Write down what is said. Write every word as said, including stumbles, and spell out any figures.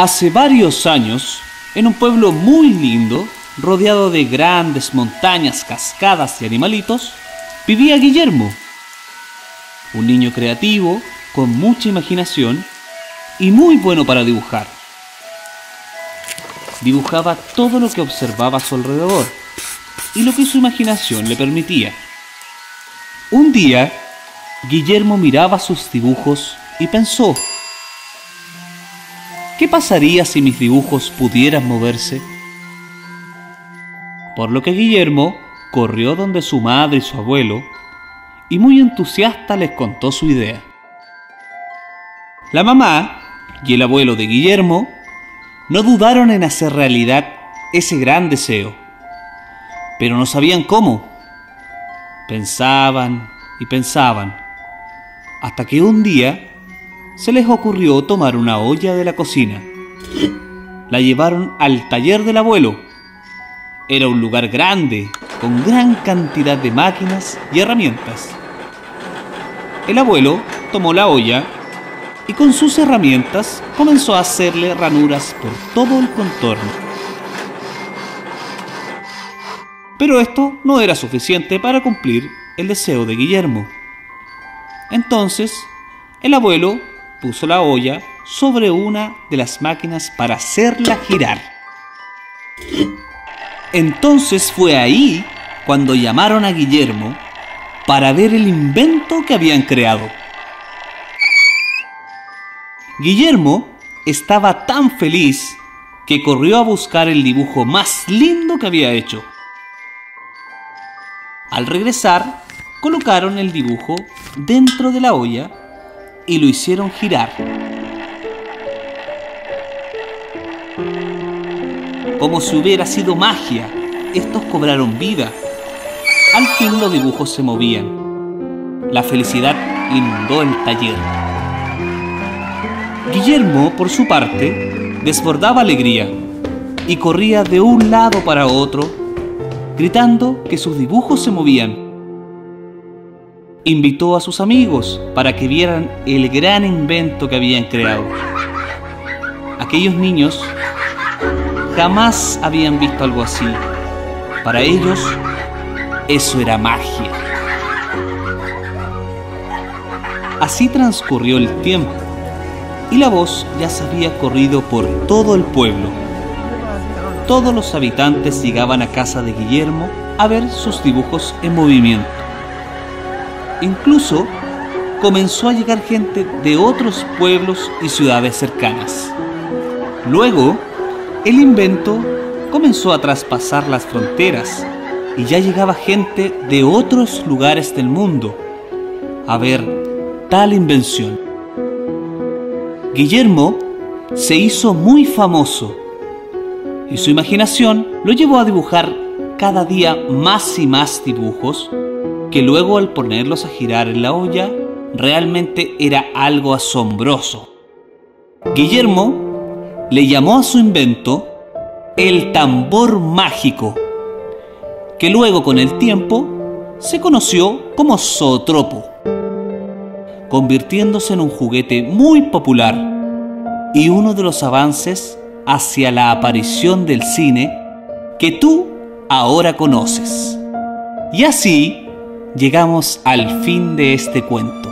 Hace varios años, en un pueblo muy lindo, rodeado de grandes montañas, cascadas y animalitos, vivía Guillermo, un niño creativo, con mucha imaginación y muy bueno para dibujar. Dibujaba todo lo que observaba a su alrededor y lo que su imaginación le permitía. Un día, Guillermo miraba sus dibujos y pensó: ¿qué pasaría si mis dibujos pudieran moverse? Por lo que Guillermo corrió donde su madre y su abuelo y muy entusiasta les contó su idea. La mamá y el abuelo de Guillermo no dudaron en hacer realidad ese gran deseo, pero no sabían cómo. Pensaban y pensaban, hasta que un día se les ocurrió tomar una olla de la cocina. La llevaron al taller del abuelo. Era un lugar grande, con gran cantidad de máquinas y herramientas. El abuelo tomó la olla y con sus herramientas comenzó a hacerle ranuras por todo el contorno. Pero esto no era suficiente para cumplir el deseo de Guillermo. Entonces, el abuelo puso la olla sobre una de las máquinas para hacerla girar. Entonces fue ahí cuando llamaron a Guillermo para ver el invento que habían creado. Guillermo estaba tan feliz que corrió a buscar el dibujo más lindo que había hecho. Al regresar, colocaron el dibujo dentro de la olla y lo hicieron girar. Como si hubiera sido magia, estos cobraron vida. Al fin los dibujos se movían. La felicidad inundó el taller. Guillermo, por su parte, desbordaba alegría y corría de un lado para otro, gritando que sus dibujos se movían. Invitó a sus amigos para que vieran el gran invento que habían creado. Aquellos niños jamás habían visto algo así. Para ellos, eso era magia. Así transcurrió el tiempo y la voz ya se había corrido por todo el pueblo. Todos los habitantes llegaban a casa de Guillermo a ver sus dibujos en movimiento. Incluso comenzó a llegar gente de otros pueblos y ciudades cercanas. Luego, el invento comenzó a traspasar las fronteras y ya llegaba gente de otros lugares del mundo a ver tal invención. Guillermo se hizo muy famoso y su imaginación lo llevó a dibujar cada día más y más dibujos que luego, al ponerlos a girar en la olla, realmente era algo asombroso. Guillermo le llamó a su invento el tambor mágico, que luego con el tiempo se conoció como zootropo, convirtiéndose en un juguete muy popular y uno de los avances hacia la aparición del cine que tú ahora conoces. Y así llegamos al fin de este cuento.